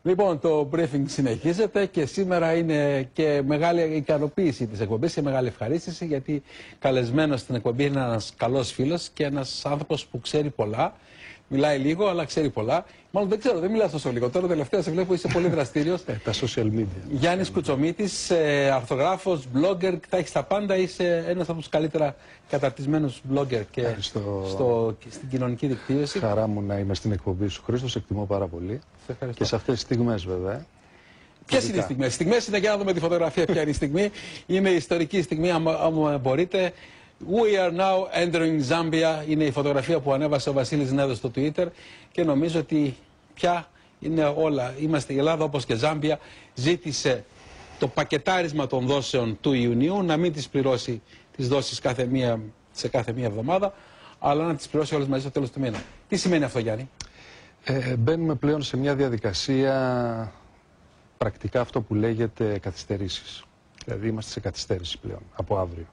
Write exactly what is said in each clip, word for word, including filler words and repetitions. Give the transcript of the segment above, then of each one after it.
Λοιπόν, το briefing συνεχίζεται και σήμερα είναι και μεγάλη ικανοποίηση της εκπομπής και μεγάλη ευχαρίστηση, γιατί καλεσμένος στην εκπομπή είναι ένας καλός φίλος και ένας άνθρωπος που ξέρει πολλά. Μιλάει λίγο, αλλά ξέρει πολλά. Μάλλον δεν ξέρω, δεν μιλάς τόσο λίγο. Τώρα τελευταία σε βλέπω είσαι πολύ δραστήριος. Τα social media. Γιάννης Κουτσομίτης, αρθογράφος, blogger, θα έχεις τα πάντα. Είσαι ένας από τους καλύτερα καταρτισμένους blogger και στο... Στο... στην κοινωνική δικτύωση. Χαρά μου να είμαι στην εκπομπή σου, Χρήστος. Εκτιμώ πάρα πολύ. Και σε αυτές τις στιγμές, βέβαια. Ποιες είναι οι στιγμές? Οι στιγμές είναι, για να δούμε τη φωτογραφία, ποια είναι η στιγμή. Είναι η ιστορική στιγμή, αν μπορείτε. We are now entering Zambia. Είναι η φωτογραφία που ανέβασε ο Βασίλης Νέδος στο Twitter και νομίζω ότι πια είναι όλα. Είμαστε η Ελλάδα, όπως και Ζάμπια, ζήτησε το πακετάρισμα των δόσεων του Ιουνίου, να μην τις πληρώσει τις δόσεις κάθε μία, σε κάθε μία εβδομάδα, αλλά να τις πληρώσει όλες μαζί στο τέλος του μήνα. Τι σημαίνει αυτό, Γιάννη? Ε, μπαίνουμε πλέον σε μια διαδικασία, πρακτικά αυτό που λέγεται καθυστερήσεις. Δηλαδή είμαστε σε καθυστέρηση πλέον από αύριο.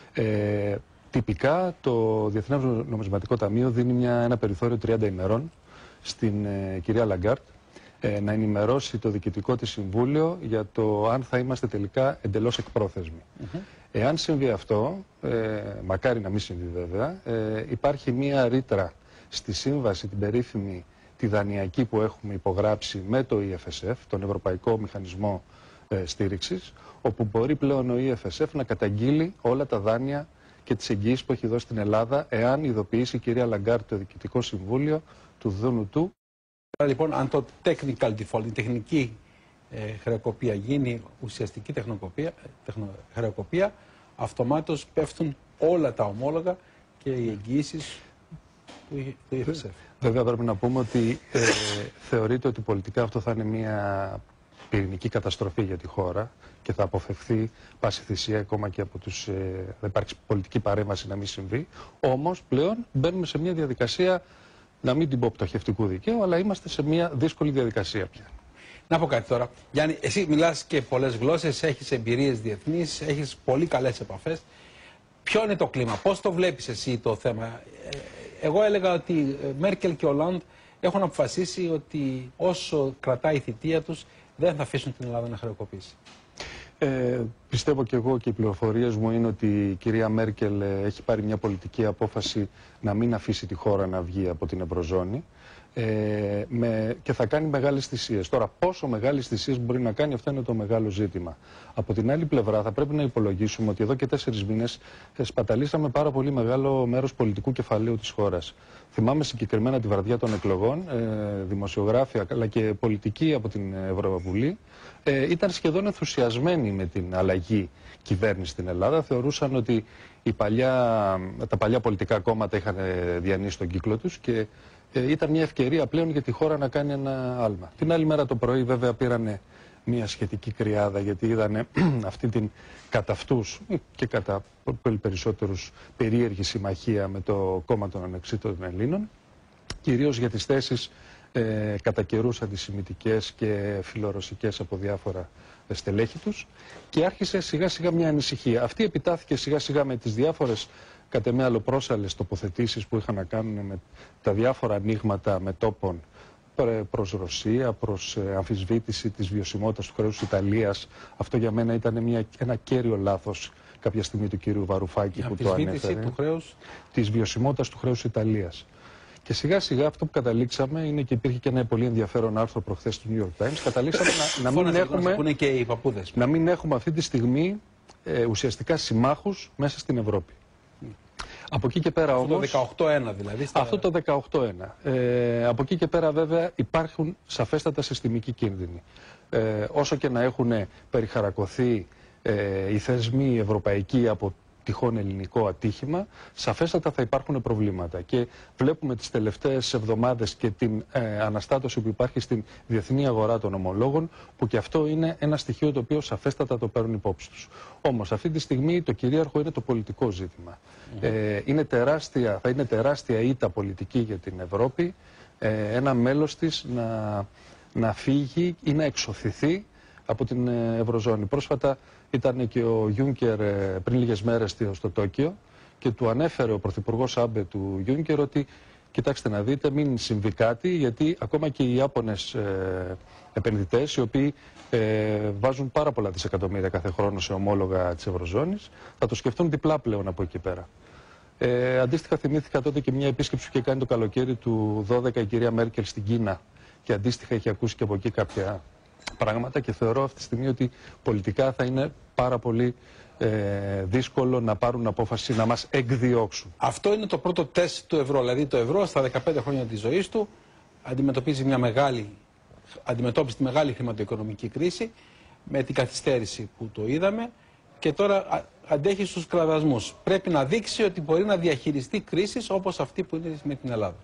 Ε, τυπικά το Διεθνές Νομισματικό Ταμείο δίνει μια, ένα περιθώριο τριάντα ημερών στην ε, κυρία Λαγκάρτ ε, να ενημερώσει το Διοικητικό της Συμβούλιο για το αν θα είμαστε τελικά εντελώς εκπρόθεσμοι. Mm-hmm. Εάν συμβεί αυτό, ε, μακάρι να μην συμβεί βέβαια, ε, υπάρχει μια ρήτρα στη σύμβαση την περίφημη τη δανειακή που έχουμε υπογράψει με το ι εφ ες εφ, τον Ευρωπαϊκό Μηχανισμό ε, Στήριξης, όπου μπορεί πλέον ο ι εφ ες εφ να καταγγείλει όλα τα δάνεια και τις εγγυήσεις που έχει δώσει στην Ελλάδα, εάν ειδοποιήσει η κυρία Λαγκάρτ το Διοικητικό Συμβούλιο του Δούνου του. Λοιπόν, αν το technical default, η τεχνική ε, χρεοκοπία γίνει ουσιαστική τεχνοκοπία, τεχνο, χρεοκοπία, αυτομάτως πέφτουν όλα τα ομόλογα και οι εγγυήσεις του ι εφ ες εφ. Βέβαια πρέπει να πούμε ότι ε, θεωρείται ότι πολιτικά αυτό θα είναι μια πυρηνική καταστροφή για τη χώρα και θα αποφευθεί πάση θυσία ακόμα και από τους... Ε, θα υπάρξει πολιτική παρέμβαση να μην συμβεί. Όμως πλέον μπαίνουμε σε μια διαδικασία, να μην την πω πτωχευτικού δικαίου, αλλά είμαστε σε μια δύσκολη διαδικασία πια. Να πω κάτι τώρα. Γιάννη, εσύ μιλάς και πολλές γλώσσες, έχεις εμπειρίες διεθνείς, έχεις πολύ καλές επαφές. Ποιο είναι το κλίμα, πώς το βλέπεις εσύ το θέμα? Εγώ έλεγα ότι Μέρκελ και Ολάντ έχουν αποφασίσει ότι όσο κρατάει η θητεία τους δεν θα αφήσουν την Ελλάδα να χρεοκοπήσει. Ε, πιστεύω και εγώ και οι πληροφορίες μου είναι ότι η κυρία Μέρκελ έχει πάρει μια πολιτική απόφαση να μην αφήσει τη χώρα να βγει από την Ευρωζώνη ε, με, και θα κάνει μεγάλες θυσίες. Τώρα πόσο μεγάλες θυσίες μπορεί να κάνει, αυτό είναι το μεγάλο ζήτημα. Από την άλλη πλευρά θα πρέπει να υπολογίσουμε ότι εδώ και τέσσερις μήνες σπαταλήσαμε πάρα πολύ μεγάλο μέρος πολιτικού κεφαλαίου της χώρας. Θυμάμαι συγκεκριμένα τη βραδιά των εκλογών, ε, δημοσιογράφοι αλλά και πολιτικοί από την Ευρωβουλή ε, ήταν σχεδόν ενθουσιασμένοι με την αλλαγή κυβέρνηση στην Ελλάδα. Θεωρούσαν ότι η παλιά, τα παλιά πολιτικά κόμματα είχαν διανύσει τον κύκλο τους και ε, ήταν μια ευκαιρία πλέον για τη χώρα να κάνει ένα άλμα. Την άλλη μέρα το πρωί βέβαια πήρανε μια σχετική κρυάδα, γιατί είδανε αυτή την κατά αυτούς και κατά πολύ περισσότερους περίεργη συμμαχία με το κόμμα των Ανεξίτων Ελλήνων, κυρίως για τις θέσεις ε, κατά καιρούς αντισημιτικές και φιλορωσικές από διάφορα στελέχη τους, και άρχισε σιγά σιγά μια ανησυχία. Αυτή επιτάθηκε σιγά σιγά με τις διάφορες κατ' εμέ αλλοπρόσαλλες τοποθετήσεις που είχαν να κάνουν με τα διάφορα ανοίγματα μετώπων προς Ρωσία, προς αμφισβήτηση της βιωσιμότητας του χρέους της Ιταλίας. Αυτό για μένα ήταν μια, ένα κέριο λάθος κάποια στιγμή του κύριου Βαρουφάκη που το ανέφερε. Του χρέους... Της βιωσιμότητας του χρέους της Ιταλίας. Και σιγά σιγά αυτό που καταλήξαμε είναι, και υπήρχε και ένα πολύ ενδιαφέρον άρθρο προχθές του New York Times, καταλήξαμε να, να, μην έχουμε, που είναι και οι παππούδες. να μην έχουμε αυτή τη στιγμή ε, ουσιαστικά συμμάχους μέσα στην Ευρώπη. Από εκεί και πέρα αυτό όμως, το δεκαοκτώ ένα δηλαδή. Στα... Αυτό το δεκαοκτώ ένα. Ε, από εκεί και πέρα βέβαια υπάρχουν σαφέστατα συστημικοί κίνδυνοι. Ε, όσο και να έχουν περιχαρακωθεί ε, οι θεσμοί ευρωπαϊκοί από τυχόν ελληνικό ατύχημα, σαφέστατα θα υπάρχουν προβλήματα. Και βλέπουμε τις τελευταίες εβδομάδες και την ε, αναστάτωση που υπάρχει στην διεθνή αγορά των ομολόγων, που και αυτό είναι ένα στοιχείο το οποίο σαφέστατα το παίρνουν υπόψη τους. Όμως αυτή τη στιγμή το κυρίαρχο είναι το πολιτικό ζήτημα. Mm-hmm. ε, είναι τεράστια, θα είναι τεράστια ήττα πολιτική για την Ευρώπη, ε, ένα μέλος της να, να φύγει ή να εξωθηθεί από την Ευρωζώνη. Πρόσφατα ήταν και ο Γιούνκερ πριν λίγες μέρες στο Τόκιο και του ανέφερε ο Πρωθυπουργός Άμπε του Γιούνκερ ότι κοιτάξτε να δείτε, μην συμβεί κάτι, γιατί ακόμα και οι Ιάπωνες ε, επενδυτές οι οποίοι ε, βάζουν πάρα πολλά δισεκατομμύρια κάθε χρόνο σε ομόλογα της Ευρωζώνης, θα το σκεφτούν διπλά πλέον από εκεί πέρα. Ε, αντίστοιχα θυμήθηκα τότε και μια επίσκεψη που είχε κάνει το καλοκαίρι του δώδεκα η κυρία Μέρκελ στην Κίνα και αντίστοιχα έχει ακούσει και από εκεί κάποια πράγματα και θεωρώ αυτή τη στιγμή ότι πολιτικά θα είναι πάρα πολύ ε, δύσκολο να πάρουν απόφαση να μας εκδιώξουν. Αυτό είναι το πρώτο τεστ του ευρώ. Δηλαδή το ευρώ στα δεκαπέντε χρόνια της ζωής του αντιμετωπίζει μια μεγάλη, αντιμετώπισε τη μεγάλη χρηματοοικονομική κρίση με την καθυστέρηση που το είδαμε και τώρα αντέχει στους κραδασμούς. Πρέπει να δείξει ότι μπορεί να διαχειριστεί κρίσεις όπως αυτή που είναι με την Ελλάδα.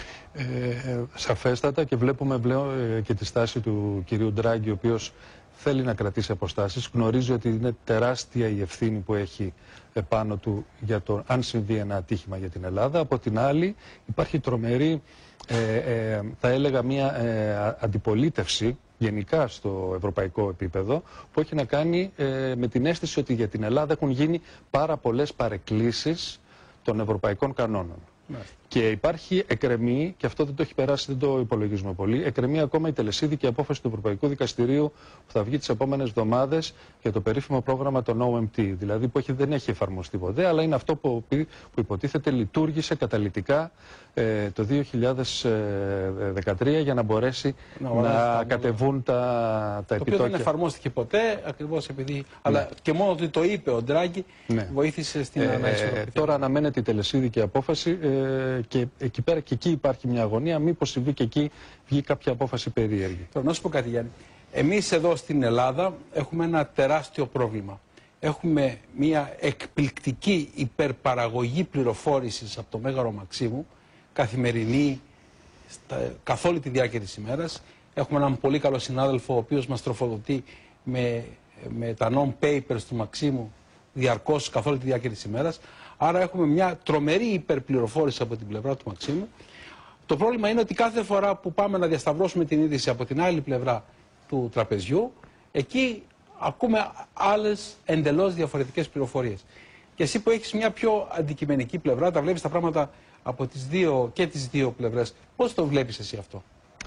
Ε, σαφέστατα και βλέπουμε πλέον ε, και τη στάση του κυρίου Ντράγκη, ο οποίος θέλει να κρατήσει αποστάσεις, γνωρίζει ότι είναι τεράστια η ευθύνη που έχει επάνω του για το αν συμβεί ένα ατύχημα για την Ελλάδα. Από την άλλη υπάρχει τρομερή, ε, ε, θα έλεγα μια ε, αντιπολίτευση γενικά στο ευρωπαϊκό επίπεδο που έχει να κάνει ε, με την αίσθηση ότι για την Ελλάδα έχουν γίνει πάρα πολλές παρεκκλήσεις των ευρωπαϊκών κανόνων. Ναι. Και υπάρχει εκκρεμή, και αυτό δεν το έχει περάσει, δεν το υπολογίζουμε πολύ, εκκρεμή ακόμα η τελεσίδικη απόφαση του Ευρωπαϊκού Δικαστηρίου που θα βγει τις επόμενες εβδομάδες για το περίφημο πρόγραμμα των ο εμ τι. Δηλαδή που έχει, δεν έχει εφαρμοστεί ποτέ, αλλά είναι αυτό που, που υποτίθεται λειτουργήσε καταλυτικά ε, το δύο χιλιάδες δεκατρία για να μπορέσει να, να κατεβούν τα, τα επιτόκια. Το οποίο δεν εφαρμόστηκε ποτέ, ακριβώς επειδή. Ναι. Αλλά και μόνο ότι το είπε ο Ντράγκη, ναι, βοήθησε στην ε, ανάισορροπία. Ε, τώρα αναμένεται η τελεσίδικη απόφαση. Ε, και εκεί πέρα και εκεί υπάρχει μια αγωνία, μήπως συμβεί και εκεί βγει κάποια απόφαση περίεργη. Τώρα να σου πω κάτι, Γιάννη. Εμείς εδώ στην Ελλάδα έχουμε ένα τεράστιο πρόβλημα. Έχουμε μια εκπληκτική υπερπαραγωγή πληροφόρησης από το Μέγαρο Μαξίμου, καθημερινή, στα, καθ' όλη τη διάρκεια της ημέρας. Έχουμε έναν πολύ καλό συνάδελφο, ο οποίος μας τροφοδοτεί με, με τα non-papers του Μαξίμου διαρκώς καθ' όλη τη διάρκεια της ημέρας. Άρα έχουμε μια τρομερή υπερπληροφόρηση από την πλευρά του Μαξίμου. Το πρόβλημα είναι ότι κάθε φορά που πάμε να διασταυρώσουμε την είδηση από την άλλη πλευρά του τραπεζιού, εκεί ακούμε άλλες εντελώς διαφορετικές πληροφορίες. Και εσύ που έχεις μια πιο αντικειμενική πλευρά, τα βλέπεις τα πράγματα από τις δύο, και τις δύο πλευρές. Πώς το βλέπεις εσύ αυτό?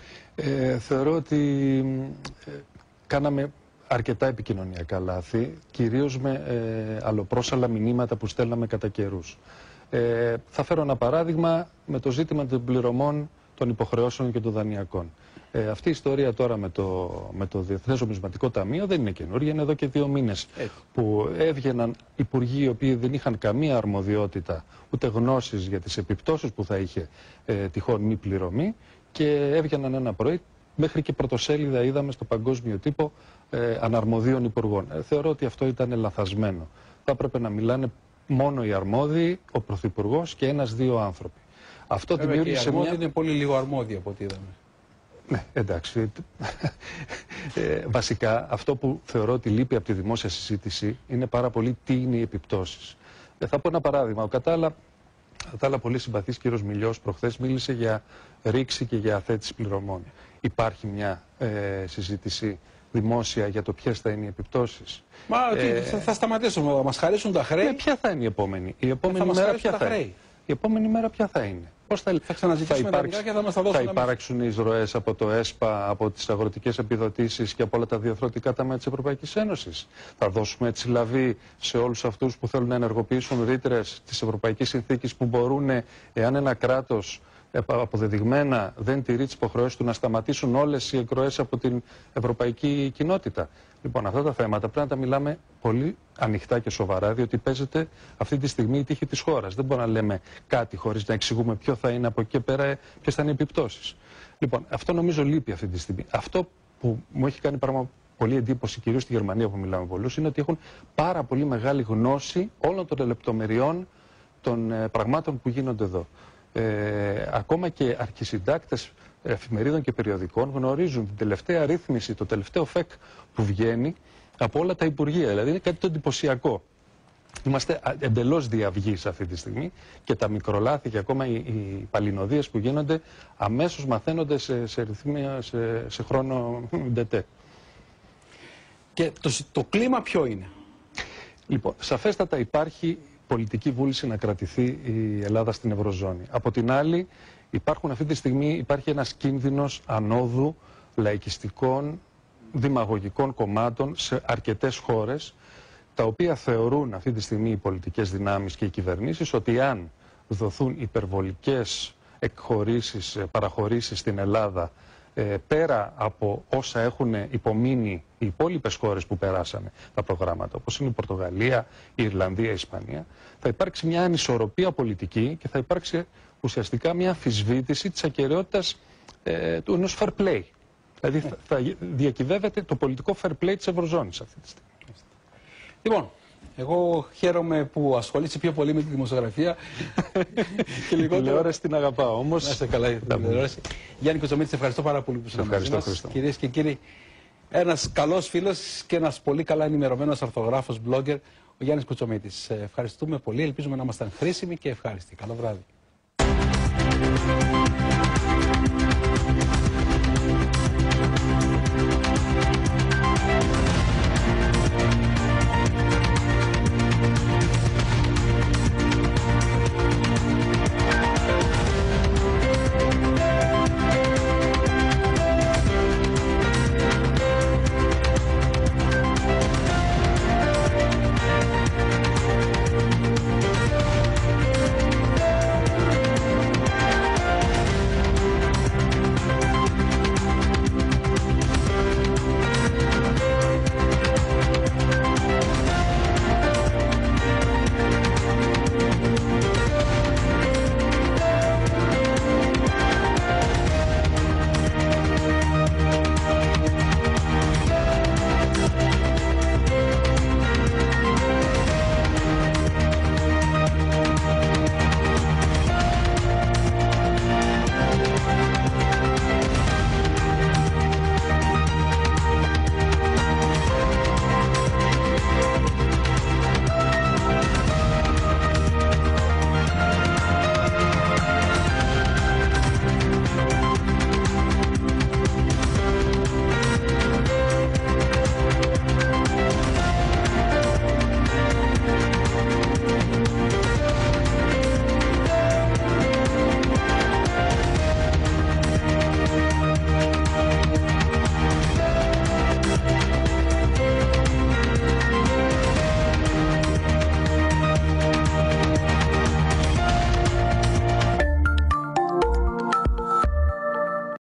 Ε, θεωρώ ότι ε, κάναμε αρκετά επικοινωνιακά λάθη, κυρίως με ε, αλλοπρόσαλα μηνύματα που στέλναμε κατά καιρούς. Ε, θα φέρω ένα παράδειγμα με το ζήτημα των πληρωμών των υποχρεώσεων και των δανειακών. Ε, αυτή η ιστορία τώρα με το, με το Διεθνές Νομισματικό Ταμείο δεν είναι καινούργια, είναι εδώ και δύο μήνες Έτσι. που έβγαιναν υπουργοί οι οποίοι δεν είχαν καμία αρμοδιότητα ούτε γνώσεις για τις επιπτώσεις που θα είχε ε, τυχόν μη πληρωμή και έβγαιναν ένα πρωί. Μέχρι και πρωτοσέλιδα είδαμε στο παγκόσμιο τύπο ε, αναρμοδίων υπουργών. Ε, θεωρώ ότι αυτό ήταν λαθασμένο. Θα έπρεπε να μιλάνε μόνο οι αρμόδιοι, ο Πρωθυπουργός και ένας-δύο άνθρωποι. Αυτό Βέβαια δημιούργησε. Και οι αρμόδιοι μια... είναι πολύ λίγο αρμόδιοι από ό,τι είδαμε. Ναι, εντάξει. ε, βασικά, αυτό που θεωρώ ότι λείπει από τη δημόσια συζήτηση είναι πάρα πολύ τι είναι οι επιπτώσεις. Ε, θα πω ένα παράδειγμα. Ο Κατάλα, Κατάλα πολύ συμπαθής κύριος Μιλιός προχθές μίλησε για ρήξη και για αθέτηση πληρωμών. Υπάρχει μια ε, συζήτηση δημόσια για το ποιες θα είναι οι επιπτώσεις? Μα ε, θα, θα σταματήσουμε, θα μας χαρίσουν τα χρέη. Ναι, ποια θα είναι η επόμενη? Η επόμενη μέρα ποια θα είναι? Η επόμενη μέρα ποια θα είναι? Πώς θα, θα ξαναζητήσουμε θα τα και θα μας τα δώσουν. Θα υπάρξουν εισρωές από το ΕΣΠΑ, από τις αγροτικές επιδοτήσεις και από όλα τα διαρθρωτικά ταμεία της Ευρωπαϊκής Ένωσης? Θα δώσουμε έτσι λαβή σε όλους αυτούς που θέλουν να ενεργοποιήσουν ρήτρες της Ευρωπαϊκής Συνθήκης που μπορούν, εάν ένα κράτος αποδεδειγμένα δεν τηρεί τις υποχρεώσεις του, να σταματήσουν όλες οι εκροές από την ευρωπαϊκή κοινότητα? Λοιπόν, αυτά τα θέματα πρέπει να τα μιλάμε πολύ ανοιχτά και σοβαρά, διότι παίζεται αυτή τη στιγμή η τύχη της χώρας. Δεν μπορούμε να λέμε κάτι χωρίς να εξηγούμε ποιο θα είναι από εκεί και πέρα, ποιες θα είναι οι επιπτώσεις. Λοιπόν, αυτό νομίζω λείπει αυτή τη στιγμή. Αυτό που μου έχει κάνει πράγμα πολύ εντύπωση, κυρίως στη Γερμανία που μιλάμε πολλούς, είναι ότι έχουν πάρα πολύ μεγάλη γνώση όλων των λεπτομεριών των ε, πραγμάτων που γίνονται εδώ. Ε, ακόμα και αρχισυντάκτες εφημερίδων και περιοδικών γνωρίζουν την τελευταία ρύθμιση, το τελευταίο ΦΕΚ που βγαίνει από όλα τα υπουργεία. Δηλαδή είναι κάτι το εντυπωσιακό. Είμαστε εντελώς διαυγείς αυτή τη στιγμή και τα μικρολάθη και ακόμα οι, οι παλινοδίες που γίνονται αμέσως μαθαίνονται σε, σε, ρυθμία, σε, σε χρόνο ντετέ. Και το, το κλίμα ποιο είναι? Λοιπόν, σαφέστατα υπάρχει πολιτική βούληση να κρατηθεί η Ελλάδα στην Ευρωζώνη. Από την άλλη, υπάρχουν αυτή τη στιγμή, υπάρχει ένας κίνδυνος ανόδου λαϊκιστικών δημαγωγικών κομμάτων σε αρκετές χώρες, τα οποία θεωρούν αυτή τη στιγμή οι πολιτικές δυνάμεις και οι κυβερνήσεις ότι αν δοθούν υπερβολικές εκχωρήσεις, παραχωρήσεις στην Ελλάδα, ε, πέρα από όσα έχουν υπομείνει οι υπόλοιπες χώρες που περάσανε τα προγράμματα, όπως είναι η Πορτογαλία, η Ιρλανδία, η Ισπανία, θα υπάρξει μια ανισορροπία πολιτική και θα υπάρξει ουσιαστικά μια αμφισβήτηση της ακεραιότητας ε, του ενός fair play. Δηλαδή θα, θα διακυβεύεται το πολιτικό fair play της Ευρωζώνης αυτή τη στιγμή. Λοιπόν, εγώ χαίρομαι που ασχολείσαι πιο πολύ με τη δημοσιογραφία και λιγότερο... Τηλεόραση την αγαπάω όμως. Να είστε καλά για την τηλεόραση. Γιάννη Κουτσομίτη, ευχαριστώ πάρα πολύ που ήσασταν μαζί μας. Κυρίες και κύριοι, ένας καλός φίλος και ένας πολύ καλά ενημερωμένος αρθογράφος, blogger, ο Γιάννης Κουτσομίτης. Ευχαριστούμε πολύ, ελπίζουμε να ήμασταν χρήσιμοι και ευχάριστοι. Καλό βράδυ.